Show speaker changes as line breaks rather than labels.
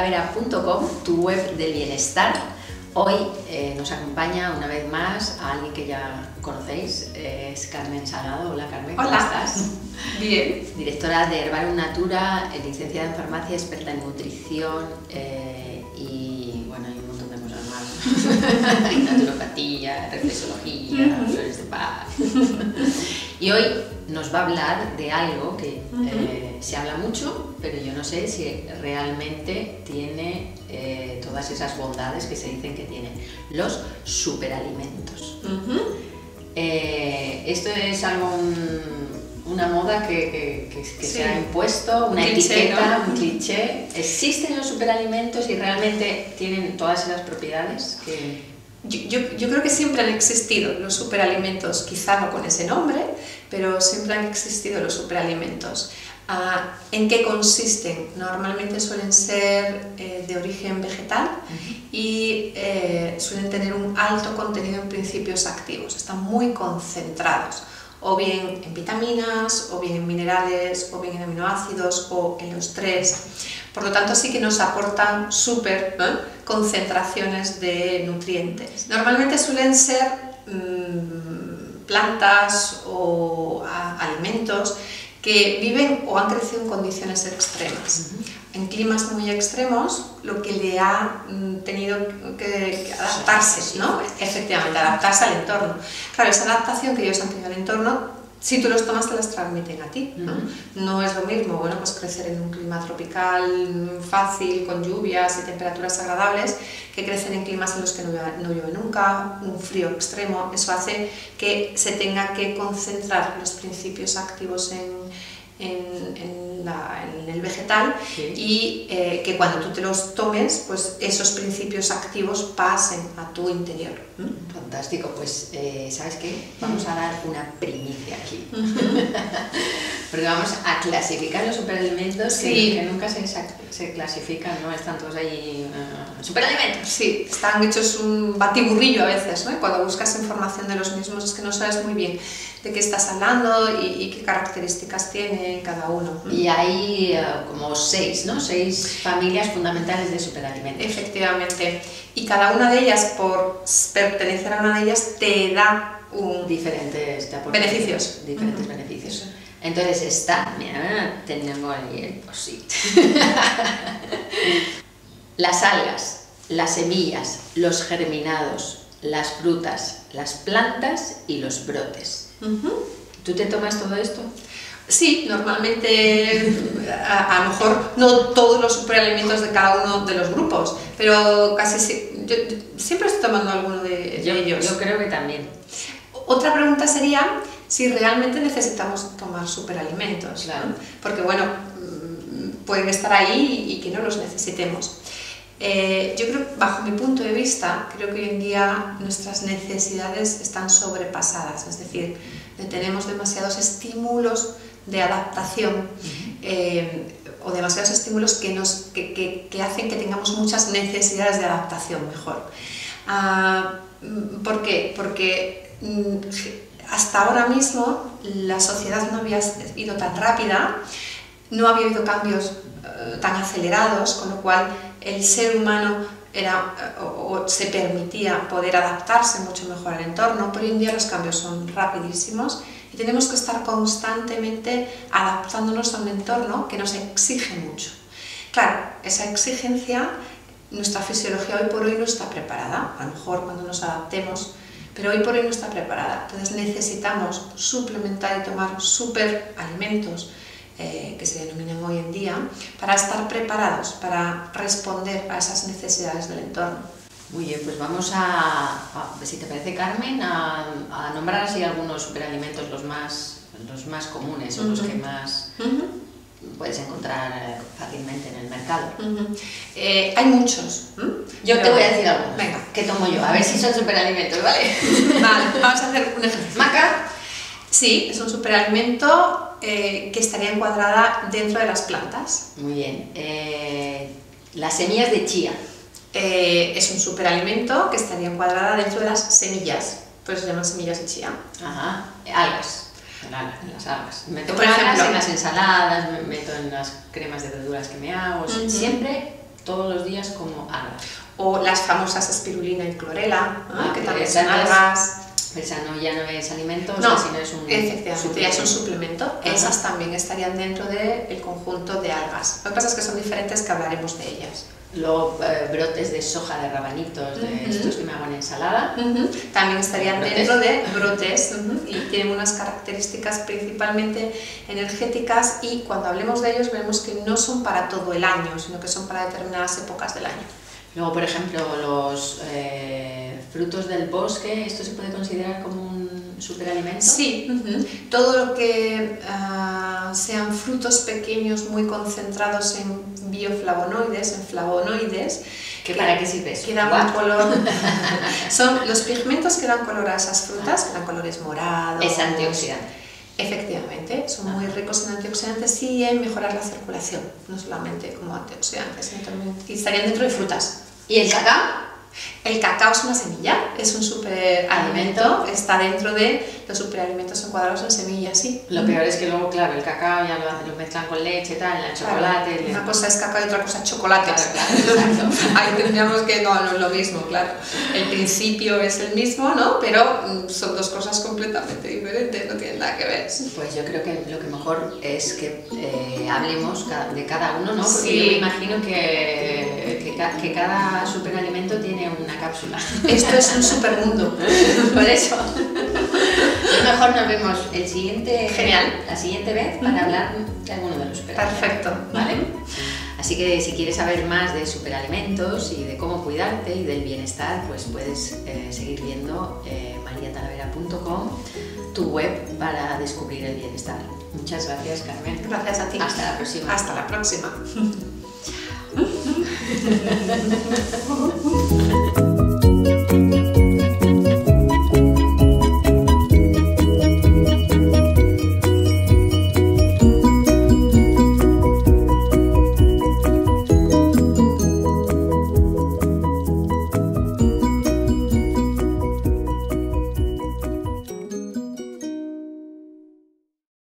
calavera.com, tu web del bienestar. Hoy nos acompaña una vez más a alguien que ya conocéis, es Carmen Salgado. Hola Carmen, ¿cómo estás?
Bien.
Directora de Herbarium Natura, licenciada en farmacia, experta en nutrición y bueno, hay un montón de cosas más. Naturopatía, reflexología, flores de paz. Y hoy nos va a hablar de algo que se habla mucho, pero yo no sé si realmente tiene todas esas bondades que se dicen que tienen, los superalimentos. Esto es algo, una moda que sí, se ha impuesto, una etiqueta, ¿no? Un cliché. ¿Existen los superalimentos y realmente tienen todas esas propiedades que...?
Yo creo que siempre han existido los superalimentos, quizá no con ese nombre, pero siempre han existido los superalimentos. ¿En qué consisten? Normalmente suelen ser de origen vegetal y suelen tener un alto contenido en principios activos, están muy concentrados, o bien en vitaminas, o bien en minerales, o bien en aminoácidos, o en los tres. Por lo tanto, sí que nos aportan súper concentraciones de nutrientes. Normalmente suelen ser plantas o alimentos que viven o han crecido en condiciones extremas. En climas muy extremos, lo que le ha tenido que adaptarse, ¿no? Efectivamente, adaptarse al entorno. Claro, esa adaptación que ellos han tenido al entorno, si tú los tomas, te las transmiten a ti, ¿no? No es lo mismo, bueno, pues crecer en un clima tropical fácil, con lluvias y temperaturas agradables, que crecer en climas en los que no llueve nunca, un frío extremo. Eso hace que se tenga que concentrar los principios activos en el vegetal, sí. Y que cuando tú te los tomes, pues esos principios activos pasen a tu interior.
Fantástico, pues ¿sabes qué? Vamos a dar una primicia aquí. Porque vamos a clasificar los superalimentos, sí, que nunca se clasifican, ¿no? Están todos ahí superalimentos.
Sí, están hechos un batiburrillo a veces, ¿no? Y cuando buscas información de los mismos es que no sabes muy bien de qué estás hablando y qué características tiene cada uno.
Y hay como 6, ¿no? 6 familias fundamentales de superalimentos.
Efectivamente. Y cada una de ellas, por pertenecer a una de ellas, te da
diferentes
beneficios.
Diferentes beneficios. Entonces está, mira, tengo ahí el post-it. Las algas, las semillas, los germinados, las frutas, las plantas y los brotes. ¿Tú te tomas todo esto?
Sí, normalmente, a lo mejor no todos los superalimentos de cada uno de los grupos, pero casi yo siempre estoy tomando alguno de ellos.
Yo creo que también.
Otra pregunta sería si realmente necesitamos tomar superalimentos, claro, ¿no? Porque bueno, pueden estar ahí y que no los necesitemos. Yo creo, bajo mi punto de vista, creo que hoy en día nuestras necesidades están sobrepasadas, es decir, tenemos demasiados estímulos de adaptación o demasiados estímulos que hacen que tengamos muchas necesidades de adaptación mejor. ¿Por qué? Porque hasta ahora mismo la sociedad no había ido tan rápida, no había habido cambios tan acelerados, con lo cual el ser humano se permitía poder adaptarse mucho mejor al entorno, pero hoy en día los cambios son rapidísimos y tenemos que estar constantemente adaptándonos a un entorno que nos exige mucho. Claro, esa exigencia, nuestra fisiología hoy por hoy no está preparada, a lo mejor cuando nos adaptemos, pero hoy por hoy no está preparada. Entonces necesitamos suplementar y tomar superalimentos, que se denominan hoy en día, para estar preparados, para responder a esas necesidades del entorno.
Muy bien, pues vamos si te parece, Carmen, a nombrar así algunos superalimentos, los más comunes o los que más puedes encontrar fácilmente en el mercado.
Hay muchos.
Yo te voy a decir algunos.
Venga.
¿Qué tomo yo? A ver si son superalimentos, ¿vale?
Vale, vamos a hacer un ejercicio.
Maca.
Sí, es un superalimento que estaría encuadrada dentro de las plantas.
Muy bien. Las semillas de chía.
Es un superalimento que estaría encuadrada dentro de las semillas, por eso se llaman semillas de chía.
Ajá. Algas. En las algas. Meto
por ejemplo,
en las ensaladas, me meto en las cremas de verduras que me hago. Siempre todos los días como algas.
O las famosas espirulina y clorela, que también son
esas
algas.
Esa ya no es alimento,
No,
sino es un
efectivamente, ya es un suplemento.
Ajá.
Esas también estarían dentro del conjunto de algas. Lo que pasa es que son diferentes, que hablaremos de ellas.
Luego brotes de soja, de rabanitos, de estos que me hago en ensalada.
También estarían dentro de brotes y tienen unas características principalmente energéticas, y cuando hablemos de ellos veremos que no son para todo el año, sino que son para determinadas épocas del año.
Luego, por ejemplo, los frutos del bosque, ¿esto se puede considerar como un superalimento?
Sí, todo lo que sean frutos pequeños muy concentrados en bioflavonoides, en flavonoides.
¿Para qué sirve eso?
Que dan un color. Son los pigmentos que dan color a esas frutas, que dan colores morados.
Es antioxidante.
Efectivamente, son muy ricos en antioxidantes y en mejorar la circulación, no solamente como antioxidantes, sino también, y estarían dentro de frutas.
¿Y el cacao?
El cacao es una semilla, es un superalimento, está dentro de los superalimentos encuadrados en semillas, sí.
Lo peor es que luego, claro, el cacao ya lo mezclan con leche, tal, el chocolate...
Claro, una cosa es cacao y otra cosa es chocolate.
Claro,
Ahí tendríamos que, no es lo mismo, claro. El principio es el mismo, ¿no? Pero son dos cosas completamente diferentes, no tienen nada que ver.
Pues yo creo que lo que mejor es que hablemos de cada uno, ¿no? Porque
Sí.
yo me imagino que cada superalimento tiene una cápsula.
Esto es un supermundo.
Por eso. Pues mejor nos vemos la siguiente vez para hablar de alguno de los superalimentos.
Perfecto.
¿Vale? Así que si quieres saber más de superalimentos y de cómo cuidarte y del bienestar, pues puedes seguir viendo mariatalavera.com, tu web para descubrir el bienestar. Muchas gracias, Carmen.
Gracias a ti.
Hasta la próxima.
Hasta la próxima.